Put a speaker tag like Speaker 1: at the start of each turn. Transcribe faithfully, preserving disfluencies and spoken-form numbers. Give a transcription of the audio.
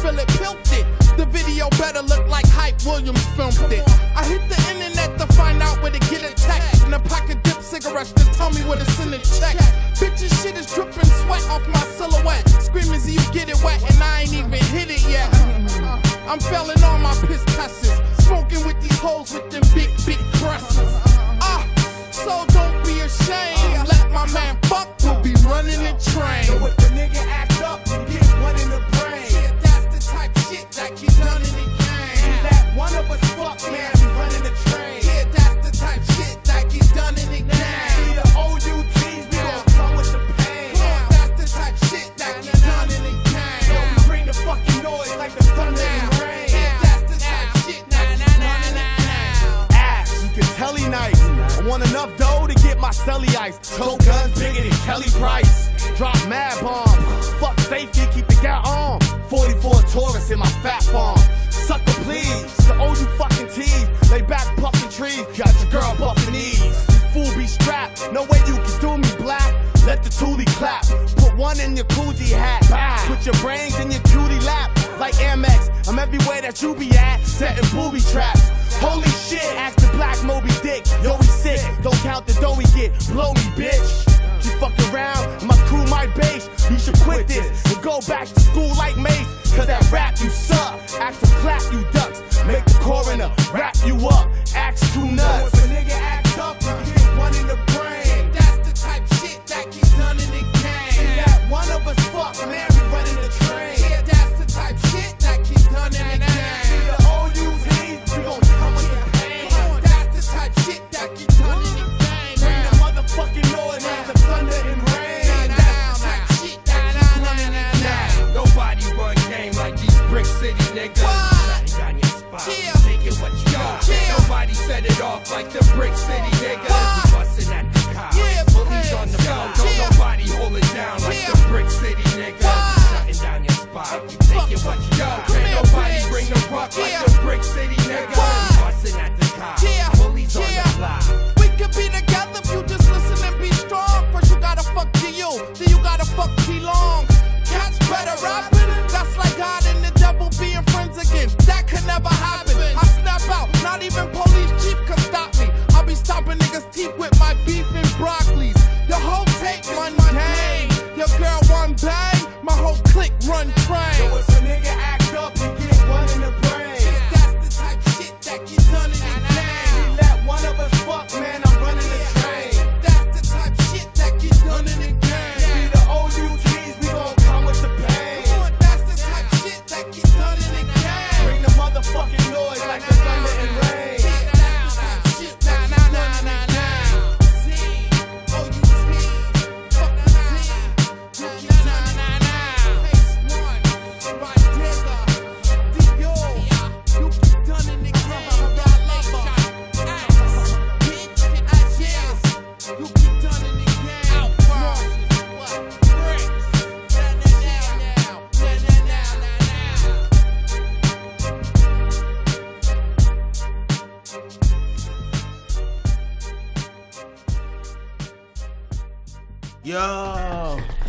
Speaker 1: feel it, pilt it. The video better look like Hype Williams filmed it. I hit the internet to find out where to get a tech. And a pack of dip cigarettes to tell me where to send a check. Bitches shit is dripping sweat off my silhouette. Screaming, "Z, you get it wet," and I ain't even hit it yet. I'm failing all my piss tests. Smoking with these hoes with them big, big breasts. Ah, so don't be ashamed. Let my man fuck, we'll be running the train.
Speaker 2: So if a nigga act up, you get one in the brain.
Speaker 1: Yeah, that's the type shit that gets done in the game.
Speaker 2: Let one of us fuck, man, we running the train.
Speaker 1: Yeah, that's the type shit that gets done in the game.
Speaker 2: See the O U Ts, we gon' come with the pain.
Speaker 1: Yeah, that's the type shit that gets done in the game.
Speaker 2: So we bring the fucking noise like the thunder and rain.
Speaker 1: Yeah, that's the type shit that gets done in the game.
Speaker 2: Ass, you can tell he nice. I want enough dough to get my celly ice. Tote guns bigger than Kelly Price. Drop mad bombs. Fuck safety, keep the gat on. forty-four Taurus in my fat farm. Sucker please, the O U fucking tease. Lay back puffin' trees, got your girl buffin' knees. You fool be strapped, no way you can do me black. Let the toolie clap, put one in your Coogee hat. Put your brains in your cutie lap. Like Amex, I'm everywhere that you be at. Setting booby traps. Holy shit, ask the black Moby Dick. Yo, we sick, don't count the dough we get. Blow me, bitch. You fuck around, and my crew might base. You should quit this and go back to school like Mace. Cause that rap you suck. Act to clap you ducks. Make the coroner wrap you up. Act too nuts. So if a nigga act up, you get one in the brain.
Speaker 1: That's the type shit that gets done in the game.
Speaker 2: That one of us fuck, man, we running the train.
Speaker 1: Yeah, that's the type shit that gets done in the game.
Speaker 2: See the O U Ts, we gon' come with the pain.
Speaker 1: That's the type shit that gets done in the game.
Speaker 2: Bring the motherfucking noise like the thunder and rain.
Speaker 1: That's the type shit that gets done in the game.
Speaker 3: Nobody run game like these Brick City niggas. Shutting down your spot,
Speaker 1: Yeah.
Speaker 3: taking what you got.
Speaker 1: Yeah.
Speaker 3: Nobody set it off like the Brick City niggas.
Speaker 1: Why?
Speaker 3: We bustin' at the cops,
Speaker 1: Yeah,
Speaker 3: police on the
Speaker 1: yeah.
Speaker 3: block. Don't
Speaker 1: Yeah.
Speaker 3: nobody hold it down like
Speaker 1: Yeah.
Speaker 3: the Brick City niggas.
Speaker 1: Why?
Speaker 3: Shutting down your spot, taking what you got.
Speaker 1: Come
Speaker 3: Ain't
Speaker 1: here,
Speaker 3: nobody
Speaker 1: bitch.
Speaker 3: bring the rock
Speaker 1: Yeah.
Speaker 3: like the Brick City niggas.
Speaker 1: Why?
Speaker 3: We bustin' at the cops,
Speaker 1: Yeah.
Speaker 3: police on
Speaker 1: Yeah.
Speaker 3: the block.
Speaker 1: We could be together if you just listen and be strong. First you gotta fuck G U, then you gotta fuck T Long. Cats better rapping, that's like God and the devil being friends again. That could never happen. I snap out, not even police chief could stop me. I'll be stopping niggas' teeth with my beef and broccolis. Your whole take mundane. Your girl one bang, my whole clique run train.
Speaker 2: So if a nigga act up, you get one in the brain.
Speaker 1: Yeah, that's the type shit that gets done in the game.
Speaker 2: Let one of us fuck, man, I'm running the train.
Speaker 1: That's the type shit that gets done in the game.
Speaker 2: See the O U Ts, we gon' come with the pain.
Speaker 1: That's the type shit that gets done in the game.
Speaker 2: Bring the motherfucking noise like the thunder and rain.
Speaker 1: That's the type shit that gets done in the game. Z, O U T, fuck Z, you get done in the game. Pace one, right digger, D O, you get done in the game. Y'all lover, ass, bitch, ass, yes, you get done in the game. Outward, what, bricks, now, now, now, now, now, now, now.
Speaker 4: Yo.